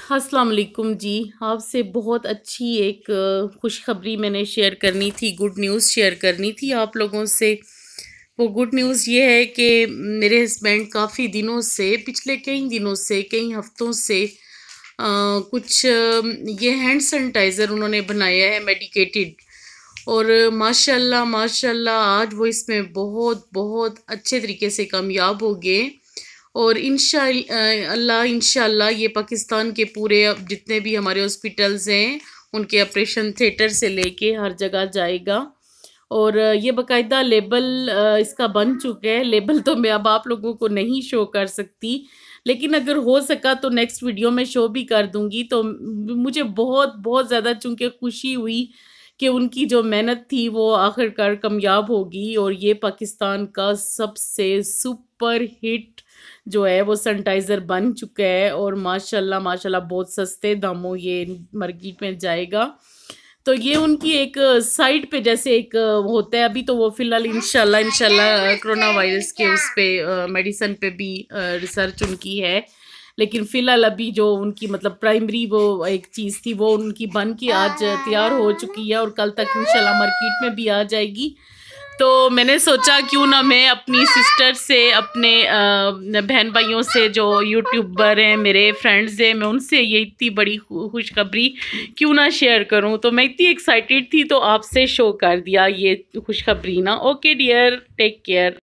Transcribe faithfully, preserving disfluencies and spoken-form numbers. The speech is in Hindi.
अस्सलाम वालेकुम जी। आपसे बहुत अच्छी एक अ, खुशखबरी मैंने शेयर करनी थी, गुड न्यूज़ शेयर करनी थी आप लोगों से। वो गुड न्यूज़ ये है कि मेरे हस्बैंड काफ़ी दिनों से, पिछले कई दिनों से, कई हफ्तों से अ, कुछ अ, ये हैंड सैनिटाइज़र उन्होंने बनाया है मेडिकेटेड। और माशाल्लाह माशाल्लाह आज वो इसमें बहुत बहुत अच्छे तरीके से कामयाब हो गए। और इंशा अल्लाह इंशाल्लाह ये पाकिस्तान के पूरे अब जितने भी हमारे हॉस्पिटल्स हैं उनके ऑपरेशन थिएटर से लेके हर जगह जाएगा। और ये बाकायदा लेबल अ, इसका बन चुका है। लेबल तो मैं अब आप लोगों को नहीं शो कर सकती, लेकिन अगर हो सका तो नेक्स्ट वीडियो में शो भी कर दूंगी। तो म- मुझे बहुत बहुत ज़्यादा चूंकि खुशी हुई कि उनकी जो मेहनत थी वो आखिरकार कामयाब होगी और ये पाकिस्तान का सबसे सुपर हिट जो है वो सैनिटाइज़र बन चुका है। और माशाल्लाह माशाल्लाह बहुत सस्ते दामों ये मार्केट में जाएगा। तो ये उनकी एक साइट पे जैसे एक होता है, अभी तो वो फिलहाल इंशाल्लाह इंशाल्लाह कोरोना वायरस के उस पे मेडिसिन पे भी रिसर्च उनकी है। लेकिन फिलहाल अभी जो उनकी मतलब प्राइमरी वो एक चीज़ थी वो उनकी बन के आज तैयार हो चुकी है और कल तक इंशाल्लाह मार्केट में भी आ जाएगी। तो मैंने सोचा क्यों ना मैं अपनी सिस्टर से, अपने अ, बहन भाइयों से जो यूट्यूबर हैं, मेरे फ्रेंड्स हैं, मैं उनसे ये इतनी बड़ी खु- खुशखबरी क्यों ना शेयर करूं। तो मैं इतनी एक्साइटेड थी तो आपसे शो कर दिया ये खुशखबरी ना। Okay dear, take care.